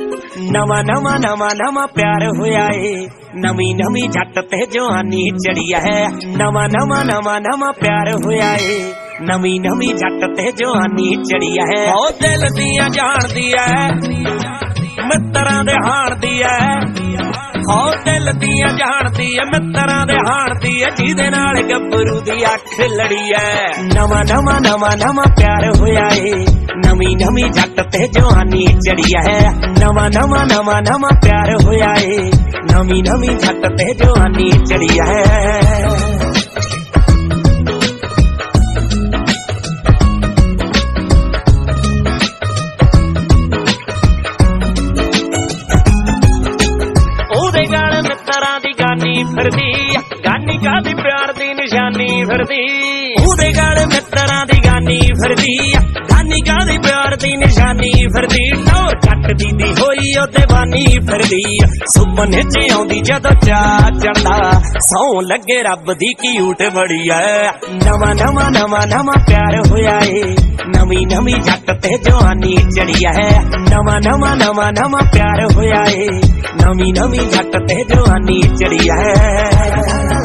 नवा नवा नवा नवा प्यार होया है, नवी नवी जट ते जवानी चढ़ी है। नवा नवा नवा नवा प्यार होया है, नवी नवी जट ते जवानी चढ़ी है। ओ दिल दिया जान दिया मित्रा दे हाण दिया, ओ दिल दिया जान दिया मित्रा दे हाण दिया, जिहदे नाल गब्बरू दी अख लड़ी है। नवा नवा नवा नवा प्यार होया है, नवी नवी जट ते जवानी चढ़ी है। नवा नवा नवा नवा प्यार होया है, नवी नवी जट ते जवानी चढ़ी है। फिरदी गानी कादी प्यार दी निशानी फिरदी, ओदे गल मित्रा दी गानी फिरदी, गानी कादी प्यार दी निशानी फिरदी। टोर जट दी होई ओ दीवानी फिरदी, सुपने च आउंदी जदों चा चढ़दा, सौ लगे रब दी क्यूट बड़ी है। नवा नवा नवा नवा प्यार होया है, नवी नवी जट ते जवानी चढ़ी है। नवा नवा नवा नवा प्यार होया है, नवी नवी जट ते जवानी चढ़ी है।